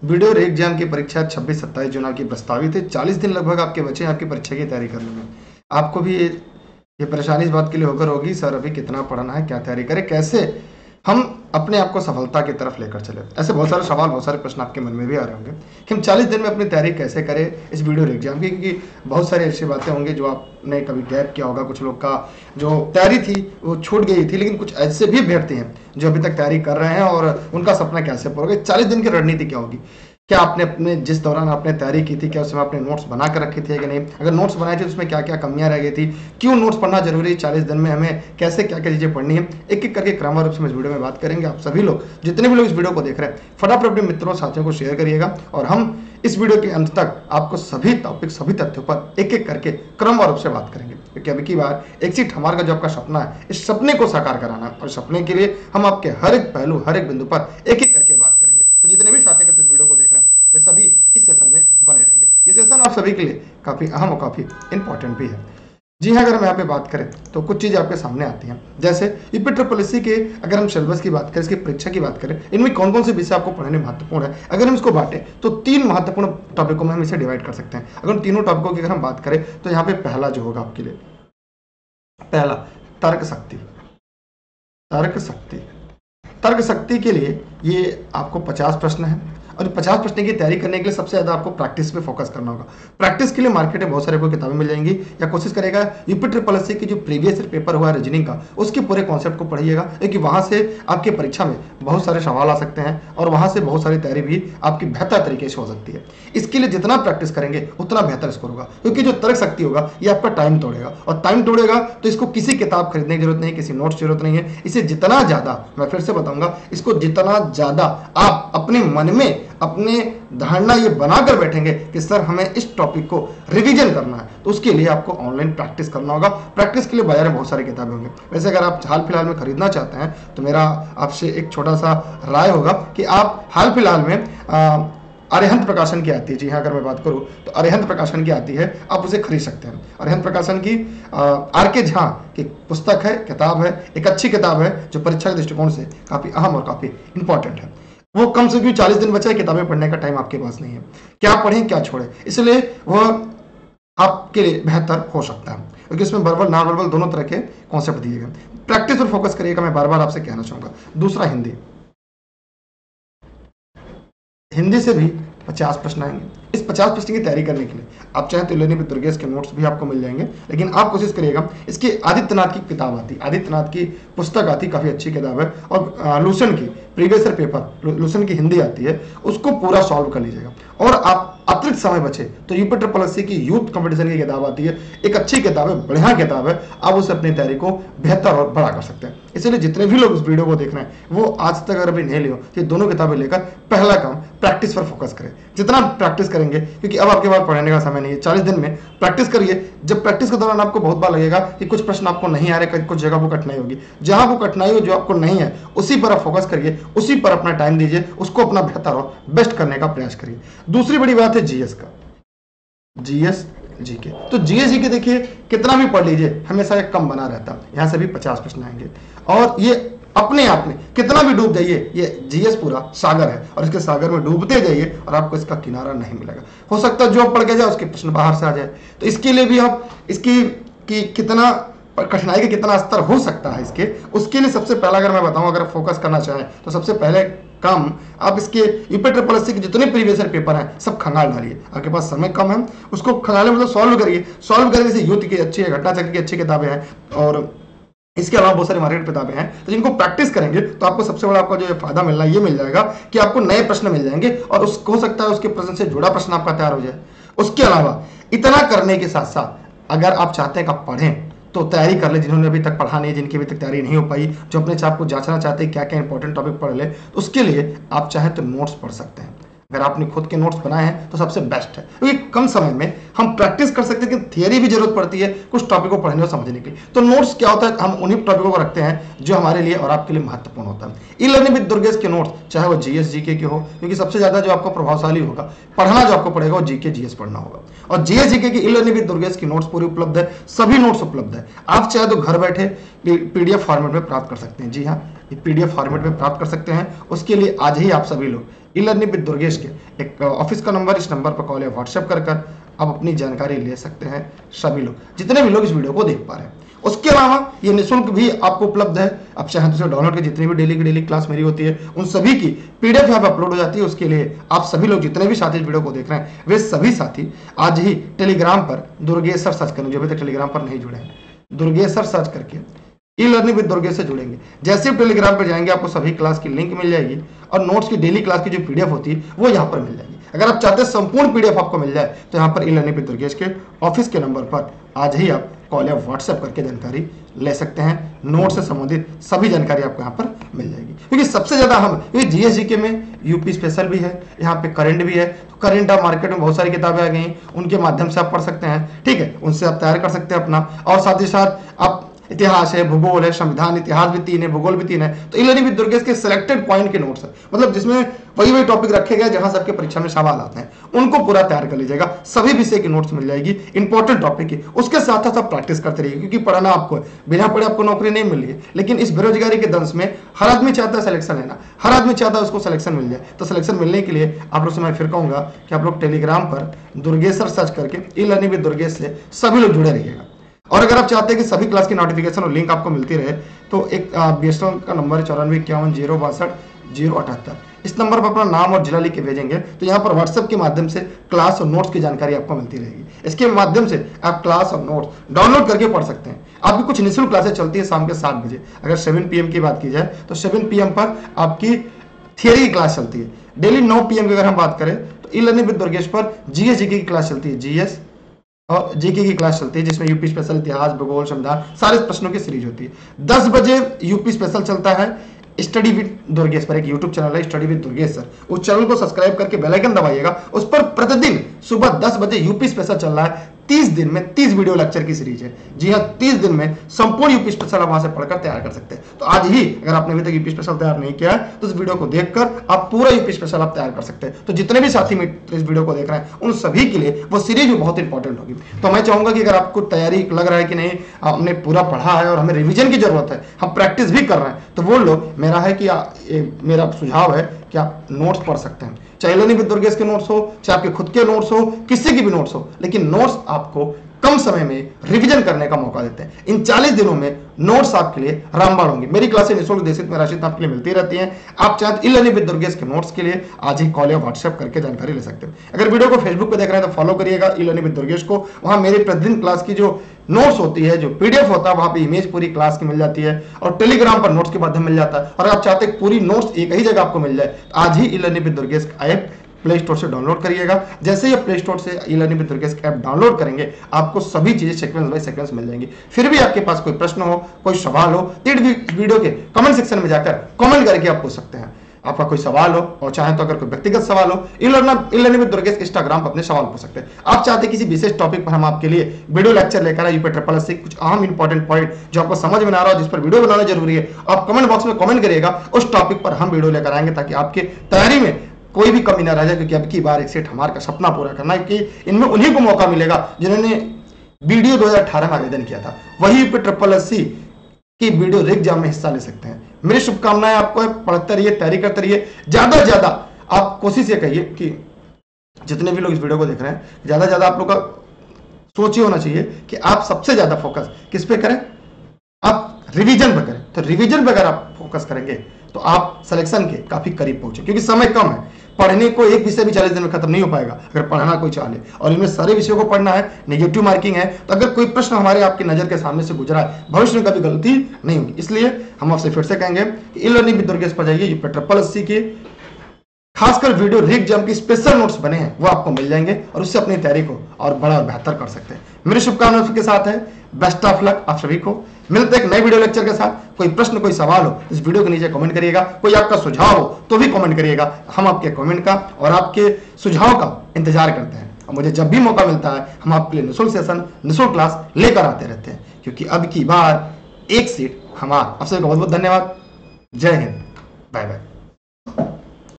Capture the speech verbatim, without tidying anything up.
Video रे exam की परीक्षा छब्बीस सत्ताईस जुलाई की प्रस्तावित है। चालीस दिन लगभग आपके बचे हैं आपकी परीक्षा की तैयारी करने में। आपको भी ये, ये परेशानी इस बात के लिए होकर होगी, सर अभी कितना पढ़ना है, क्या तैयारी करें, कैसे हम अपने आप को सफलता की तरफ लेकर चले। ऐसे बहुत सारे सवाल, बहुत सारे प्रश्न आपके मन में भी आ रहे होंगे कि हम चालीस दिन में अपनी तैयारी कैसे करें इस वीडियो एग्जाम की, क्योंकि बहुत सारी ऐसी बातें होंगी जो आपने कभी गैप किया होगा। कुछ लोग का जो तैयारी थी वो छूट गई थी, लेकिन कुछ ऐसे भी अभ्यर्थी हैं जो अभी तक तैयारी कर रहे हैं और उनका सपना कैसे पूरा होगा। चालीस दिन की रणनीति क्या होगी, क्या आपने अपने जिस दौरान आपने तैयारी की थी क्या उसमें आपने नोट्स बना कर रखे थे कि नहीं, अगर नोट्स बनाए थे तो उसमें क्या क्या कमियां रह गई थी, क्यों नोट्स पढ़ना जरूरी है, चालीस दिन में हमें कैसे क्या क्या चीजें पढ़नी है, एक एक करके क्रमवार रूप से इस वीडियो में बात करेंगे। आप सभी लोग, जितने भी लोग इस वीडियो को देख रहे हैं, फटाफट अपने मित्रों साथियों को शेयर करिएगा और हम इस वीडियो के अंत तक आपको सभी टॉपिक, सभी तथ्यों पर एक एक करके क्रमवार रूप से बात करेंगे, क्योंकि अभी की बार एक सीट हमारा का जो आपका सपना है, इस सपने को साकार कराना है और सपने के लिए हम आपके हर एक पहलू, हर एक बिंदु पर एक एक करके बात करेंगे। तो जितने भी साथी मित्र इस वीडियो को देख रहे हैं वे सभी इस सेशन में बने रहेंगे। ये सेशन आप सभी के लिए काफी अहम और काफी इंपॉर्टेंट भी है। जी हाँ, अगर हम यहाँ पे बात करें तो कुछ चीजें आपके सामने आती हैं, जैसे यूपी ट्रिपल एस सी के अगर हम सिलेबस की बात करें, इसकी परीक्षा की बात करें, इनमें कौन कौन से विषय आपको पढ़ने महत्वपूर्ण है। अगर हम इसको बांटें तो तीन महत्वपूर्ण टॉपिकों में हम इसे डिवाइड कर सकते हैं। अगर तीनों टॉपिकों की अगर हम बात करें तो यहाँ पे पहला जो होगा आपके लिए, पहला तर्क शक्ति। तर्क शक्ति तर्क शक्ति के लिए ये आपको पचास प्रश्न है और पचास प्रश्न की तैयारी करने के लिए सबसे ज्यादा आपको प्रैक्टिस पे फोकस करना होगा। प्रैक्टिस के लिए मार्केट में बहुत सारे आपको किताबें मिल जाएंगी, या कोशिश करेगा यूपी ट्रिपल एस सी की जो प्रीवियस पेपर हुआ है रीजनिंग का, उसके पूरे कॉन्सेप्ट को पढ़िएगा, क्योंकि वहां से आपके परीक्षा में बहुत सारे सवाल आ सकते हैं और वहां से बहुत सारी तैयारी भी आपकी बेहतर तरीके से हो सकती है। इसके लिए जितना प्रैक्टिस करेंगे उतना बेहतर स्कोर होगा, क्योंकि जो तर्क शक्ति होगा ये आपका टाइम तोड़ेगा, और टाइम तोड़ेगा तो इसको किसी किताब खरीदने की जरूरत नहीं है, किसी नोट्स की जरूरत नहीं है। इसे जितना ज्यादा, मैं फिर से बताऊंगा, इसको जितना ज्यादा आप अपने मन में अपने धारणा ये बनाकर बैठेंगे कि सर हमें इस टॉपिक को रिवीजन करना है, तो उसके लिए आपको ऑनलाइन प्रैक्टिस करना होगा। प्रैक्टिस के लिए बाजार में बहुत सारी किताबें होंगी। वैसे अगर आप हाल फिलहाल में खरीदना चाहते हैं तो मेरा आपसे एक छोटा सा राय होगा कि आप हाल फिलहाल में आ, अरिहंत प्रकाशन की आती है, जी हाँ अगर मैं बात करूं तो अरिहंत प्रकाशन की आती है, आप उसे खरीद सकते हैं। अरिहंत प्रकाशन की आर के झा की पुस्तक है, किताब है, एक अच्छी किताब है जो परीक्षा के दृष्टिकोण से काफी अहम और काफी इंपॉर्टेंट है। वो कम से कम चालीस दिन बचा है, किताबें पढ़ने का टाइम आपके पास नहीं है, क्या पढ़ें क्या छोड़ें, इसलिए वह आपके लिए बेहतर हो सकता है, क्योंकि इसमें वर्बल नॉन वर्बल दोनों तरह के कॉन्सेप्ट दिए गए। प्रैक्टिस पर फोकस करिएगा, मैं बार बार आपसे कहना चाहूंगा। दूसरा हिंदी, हिंदी से भी पचास प्रश्न आएंगे। इस पचास प्रश्न की तैयारी करने के लिए आप चाहें तो लेनी दुर्गेश के नोट्स भी आपको मिल जाएंगे, लेकिन आप कोशिश करिएगा, इसकी आदित्यनाथ की किताब आती, आदित्यनाथ की पुस्तक आती, काफी अच्छी किताब है, और लूसन की प्रीवियस ईयर पेपर, लूसन की हिंदी आती है, उसको पूरा सॉल्व कर लीजिएगा। और आप अतिरिक्त समय बचे तो यूपी ट्रिपल एस सी की यूथ कंपटीशन की किताब आती है, एक अच्छी किताब है, बढ़िया किताब है, आप उसे अपनी तैयारी को बेहतर और बड़ा कर सकते हैं। इसलिए जितने भी लोग इस वीडियो को देख रहे हैं वो आज तक अगर अभी नहीं लियो तो ये दोनों किताबें लेकर पहला काम प्रैक्टिस पर फोकस करें। जितना प्रैक्टिस करेंगे, क्योंकि अब आपके पास पढ़ने का समय नहीं है, चालीस दिन में प्रैक्टिस करिए। जब प्रैक्टिस के दौरान आपको बहुत बार लगेगा कि कुछ प्रश्न आपको नहीं आ रहे, कुछ जगह पर कठिनाई होगी, जहां वो कठिनाई हो जो आपको नहीं है उसी पर आप फोकस करिए, उसी पर अपना टाइम दीजिए, उसको अपना बेहतर और बेस्ट करने का प्रयास करिए। दूसरी बड़ी बात है जीएस का, जीएस जीके। तो जीएस जीके देखिए कितना भी पढ़ लीजिए हमेशा एक कम बना रहता, यहां से भी पचास प्रश्न आएंगे, और ये अपने आप में कितना भी डूब जाइए, ये जीएस पूरा सागर है और इसके सागर में डूबते जाइए और आपको इसका किनारा नहीं मिलेगा। हो सकता है जो पढ़ के जाए उसके प्रश्न बाहर से आ जाए, तो इसके लिए भी आप इसकी कि कितना कठिनाई का कितना स्तर हो सकता है इसके, उसके लिए सबसे पहला अगर मैं बताऊं, अगर फोकस करना चाहें तो सबसे पहले काम आप इसके यूपी ट्रिपल एस सी के जितने प्रीवियस ईयर पेपर हैं सब खंगाल डालिए। आपके पास समय कम है, उसको खंगाले मतलब सॉल्व करिए। सॉल्व करने से यूथ की अच्छी है, घटना चक्र की अच्छी किताबें हैं, और इसके अलावा बहुत सारी मार्केट किताबें हैं, तो जिनको प्रैक्टिस करेंगे तो आपको सबसे बड़ा आपका जो फायदा मिलना ये मिल जाएगा कि आपको नए प्रश्न मिल जाएंगे, और उसको हो सकता है उसके प्रश्न से जुड़ा प्रश्न आपका तैयार हो जाए। उसके अलावा इतना करने के साथ साथ अगर आप चाहते हैं कि आप पढ़ें तो तैयारी कर ले, जिन्होंने अभी तक पढ़ा नहीं, जिनकी अभी तक तैयारी नहीं हो पाई, जो अपने आप को जांचना चाहते हैं क्या क्या इंपॉर्टेंट टॉपिक पढ़ ले, तो उसके लिए आप चाहें तो नोट्स पढ़ सकते हैं। अगर आपने खुद के नोट्स बनाए हैं तो सबसे बेस्ट है, क्योंकि कम समय में हम प्रैक्टिस कर सकते हैं, कि थियरी भी जरूरत पड़ती है कुछ टॉपिक को पढ़ने और समझने के लिए। तो नोट्स क्या होता है, हम उन्हीं टॉपिकों को रखते हैं जो हमारे लिए और आपके लिए महत्वपूर्ण होता है। ई लर्निंग विद दुर्गेश के नोट्स, चाहे वो जीएस जीके के हो, क्योंकि सबसे ज्यादा जो आपको प्रभावशाली होगा पढ़ना जो आपको पड़ेगा वो जीके जीएस पढ़ना होगा, और जीएस जीके की ई लर्निंग विद दुर्गेश की नोट्स पूरी उपलब्ध है, सभी नोट्स उपलब्ध है। आप चाहे तो घर बैठे पीडीएफ फॉर्मेट में प्राप्त कर सकते हैं। जी हाँ, पीडीएफ फॉर्मेट में प्राप्त कर सकते हैं। उसके लिए आज ही आप सभी लोग ई लर्निंग विद दुर्गेश के एक ऑफिस का नंबर, इस नंबर पर कॉल या व्हाट्सएप कर कर आप अपनी जानकारी ले सकते हैं। सभी लोग, जितने भी लोग इस वीडियो को देख पा रहे हैं। उसके अलावा ये निःशुल्क भी आपको उपलब्ध है, आप चाहें तो डाउनलोड के जितनी भी डेली की डेली क्लास मेरी होती है उन सभी की पीडीएफ यहाँ पर अपलोड हो जाती है। उसके लिए आप सभी लोग जितने भी साथी इस वीडियो को देख रहे हैं वे सभी साथी आज ही टेलीग्राम पर दुर्गेश सर सर्च करें, जो अभी तक टेलीग्राम पर नहीं जुड़े हैं, दुर्गेश सर सर्च करके ई लर्निंग विद दुर्गेश से जुड़ेंगे। जैसे ही टेलीग्राम पर जाएंगे आपको सभी क्लास की लिंक मिल जाएगी और नोट्स की डेली क्लास की जो पीडीएफ होती है वो यहाँ पर मिल जाएगी। अगर आप चाहते हैं संपूर्ण पीडीएफ आपको मिल जाए तो यहाँ पर ई लर्निंग विद दुर्गेश के ऑफिस के नंबर पर आज ही आप कॉल या व्हाट्सएप करके जानकारी ले सकते हैं। नोट से संबंधित सभी जानकारी आपको यहाँ पर मिल जाएगी, क्योंकि सबसे ज्यादा हम क्योंकि जीएस जीके में यूपी स्पेशल भी है, यहाँ पे करंट भी है। तो करंट आप मार्केट में बहुत सारी किताबें आ गई हैं, उनके माध्यम से आप पढ़ सकते हैं, ठीक है, उनसे आप तैयार कर सकते हैं अपना। और साथ ही साथ आप इतिहास है, भूगोल है, संविधान, इतिहास भी तीन है, भूगोल भी तीन है। तो ई लर्निंग विद दुर्गेश के सिलेक्टेड पॉइंट के नोट्स है, मतलब जिसमें वही वही टॉपिक रखे गए जहां सबके परीक्षा में सवाल आते हैं, उनको पूरा तैयार कर लीजिएगा। सभी विषय की नोट्स मिल जाएगी, इंपॉर्टेंट टॉपिक की। उसके साथ साथ आप प्रैक्टिस करते रहिए, क्योंकि पढ़ना आपको बिना पढ़े आपको नौकरी नहीं मिल रही है। लेकिन इस बेरोजगारी के दंश में हर आदमी चाहता है सिलेक्शन लेना, हर आदमी चाहता है उसको सिलेक्शन मिल जाए। तो सिलेक्शन मिलने के लिए आप लोग से मैं फिर कहूंगा कि आप लोग टेलीग्राम पर दुर्गेश सर सर्च करके ई लर्निंग विद दुर्गेश से सभी लोग जुड़े रहिएगा। और अगर आप चाहते हैं कि सभी क्लास की नोटिफिकेशन और लिंक आपको मिलती रहे तो एक बीएसएनएल का नंबर है चौरानवे इक्यावन जीरो बासठ जीरो अठहत्तर। इस नंबर पर अपना नाम और जिला लिख के भेजेंगे तो यहाँ पर व्हाट्सएप के माध्यम से क्लास और नोट्स की जानकारी आपको मिलती रहेगी। इसके माध्यम से आप क्लास और नोट्स डाउनलोड करके पढ़ सकते हैं। आपकी कुछ निःशुल्क क्लासेस चलती है शाम के सात बजे। अगर सेवन पी एम की बात की जाए तो सेवन पी एम पर आपकी थियरी की क्लास चलती है। डेली नौ पी एम की अगर हम बात करें तो ई लर्निंग विद दुर्गेश पर जीएस जीके की क्लास चलती है, जीएस और जीके की क्लास चलती है, जिसमें यूपी स्पेशल, इतिहास, भूगोल, संविधान सारे प्रश्नों की सीरीज होती है। दस बजे यूपी स्पेशल चलता है स्टडी विद दुर्गेश पर, एक यूट्यूब चैनल है स्टडी विद दुर्गेश सर, उस चैनल को सब्सक्राइब करके बेल आइकन दबाइएगा। उस पर प्रतिदिन सुबह दस बजे यूपी स्पेशल चल रहा है। तीस दिन में तीस वीडियो लेक्चर की सीरीज है। जी हाँ, तीस दिन में संपूर्ण यूपी स्पेशल आप वहां से पढ़कर तैयार कर सकते हैं। तो आज ही अगर आपने अभी तक यूपी स्पेशल तैयार नहीं किया है तो इस वीडियो को देखकर आप पूरा यूपी स्पेशल आप तैयार कर सकते हैं। तो जितने भी साथी मित्र इस वीडियो को देख रहे हैं उन सभी के लिए वो सीरीज भी बहुत इंपॉर्टेंट होगी। तो मैं चाहूंगा कि अगर आपको तैयारी लग रहा है कि नहीं आपने पूरा पढ़ा है और हमें रिविजन की जरूरत है, हम प्रैक्टिस भी कर रहे हैं, तो वो लोग मेरा है कि आ, ए, मेरा सुझाव है कि आप नोट्स पढ़ सकते हैं। चाहे लर्निंग विद दुर्गेश के नोट्स हो, चाहे आपके खुद के नोट्स हो, किसी की भी नोट्स हो, लेकिन नोट्स आपको कम समय में रिवीजन करने का मौका देते हैं। इन चालीस दिनों में नोट्स आपके लिए रामबाण होंगी। मेरी क्लासें निःशुल्क देशित में राशित आपके लिए मिलती रहती हैं। आप चाहे ई लर्निंग विद दुर्गेश के नोट्स के लिए आज ही कॉल या व्हाट्सएप करके जानकारी ले सकते हैं। अगर वीडियो को फेसबुक पे देख रहे हैं तो फॉलो करिएगा ई लर्निंग विद दुर्गेश को। वहां मेरी प्रतिदिन क्लास की जो नोट्स होती है, जो पीडीएफ होता है, वहां पे इमेज पूरी क्लास की मिल जाती है और टेलीग्राम पर नोट्स के माध्यम मिल जाता है। और आप चाहते हैं पूरी नोट्स एक ही जगह आपको मिल जाए तो आज ही e learning with Durgesh app Play Store से डाउनलोड करिएगा। जैसे ही आप प्ले स्टोर से e learning with Durgesh app download करेंगे आपको सभी चीजें सीक्वेंस बाय सीक्वेंस मिल जाएंगी। फिर भी आपके पास कोई प्रश्न हो, कोई सवाल हो तो वीडियो के कमेंट सेक्शन में जाकर कमेंट करके आप पूछ सकते हैं। आपका कोई सवाल हो और चाहे तो अगर कोई व्यक्तिगत सवाल हो e learning with Durgesh Instagram पर अपने सवाल पूछ सकते हैं। आप चाहते किसी विशेष टॉपिक पर हम आपके लिए वीडियो लेक्चर लेकर आए यूपी ट्रिपल एस से कुछ अहम इंपॉर्टेंट पॉइंट जो आपको समझ में आ रहा हो, जिस पर वीडियो बनाना जरूरी है, आप कमेंट बॉक्स में कमेंट करिएगा। उस टॉपिक पर हम वीडियो लेकर आएंगे ताकि आपके तैयारी में कोई भी कमी ना रह जाए। क्योंकि अब की बार एक सेठ हमारे का सपना पूरा करना है कि इनमें उन्हीं को मौका मिलेगा जिन्होंने वीडियो दो हज़ार अठारह में आवेदन किया था, वही यूपी ट्रिपल एस सी की वीडियो एग्जाम में हिस्सा ले सकते हैं। मेरी शुभकामनाएं आपको है, पढ़ते रहिए, तैयारी करते रहिए। ज्यादा से ज्यादा आप कोशिश ये करिए कि जितने भी लोग इस वीडियो को देख रहे हैं ज्यादा से ज्यादा आप लोग का सोच ये होना चाहिए कि आप सबसे ज्यादा फोकस किस पे करें, आप रिवीजन पे करें। तो रिवीजन पे अगर आप फोकस करेंगे तो आप सिलेक्शन के काफी करीब पहुंचे, क्योंकि समय कम है। पढ़ने को एक विषय भी चालीस दिन में खत्म नहीं हो पाएगा अगर पढ़ना कोई चाहे, और इनमें सारे विषयों को पढ़ना है, नेगेटिव मार्किंग है। तो अगर कोई प्रश्न हमारे आपकी नजर के सामने से गुजरा है, भविष्य में कभी गलती नहीं होगी। इसलिए हम आपसे फिर से कहेंगे कि ई लर्निंग विद दुर्गेश पर जाइए। यूपी ट्रिपल एस सी के खासकर वीडियो री एग्जाम की स्पेशल नोट्स बने हैं वो आपको मिल जाएंगे और उससे अपनी तैयारी को और बड़ा और बेहतर कर सकते हैं। मेरी शुभकामनाएं के साथ है, बेस्ट ऑफ लक आप सभी को। मिलते हैं एक नए वीडियो लेक्चर के साथ। कोई प्रश्न, कोई सवाल हो इस वीडियो के नीचे कमेंट करिएगा, कोई आपका सुझाव हो तो भी कमेंट करिएगा। हम आपके कमेंट का और आपके सुझाव का इंतजार करते हैं और मुझे जब भी मौका मिलता है हम आपके लिए निःशुल्क सेशन, निःशुल्क क्लास लेकर आते रहते हैं, क्योंकि अब की बार एक सीट हमारा। आप सभी का बहुत बहुत धन्यवाद। जय हिंद, बाय बाय।